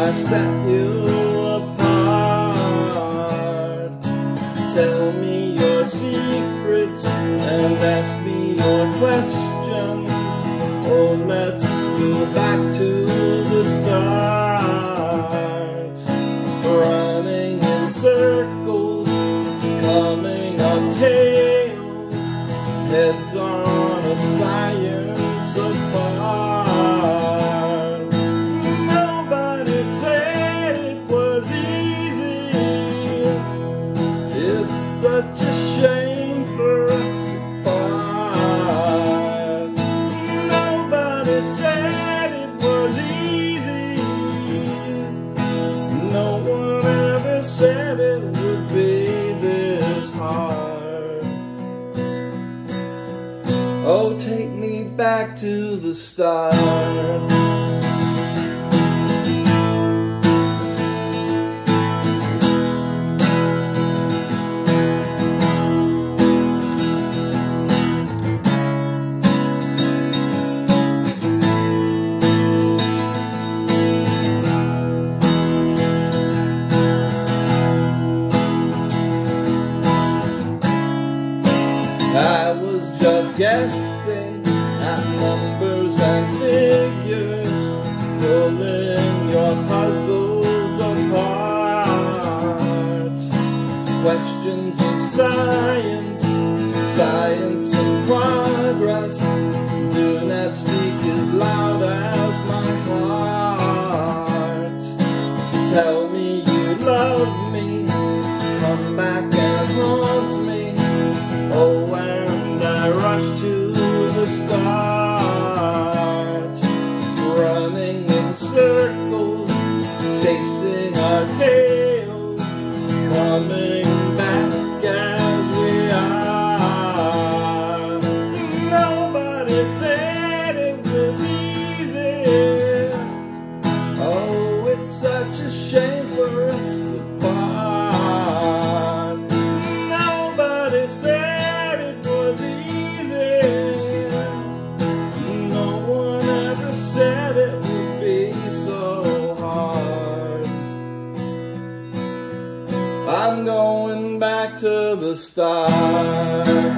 I set you apart. Tell me your secrets and ask me your questions. Oh, let's go back to the start. Running in circles, coming up tails, heads on a science apart. Nobody said it was easy. It's such a shame for us to part. Nobody said it was easy. No one ever said it would be this hard. Oh, take me back to the start. I was just guessing at numbers and figures, pulling your puzzles apart. Questions of science, science and progress, do not speak as loud as my heart. Tell me you love me, come back and haunt me. Oh, and I rush to the start, running in circles, chasing our tails, coming back as we are. Nobody said it was easy. Oh, it's such a shame for us to part. Nobody said it would be so hard. I'm going back to the start.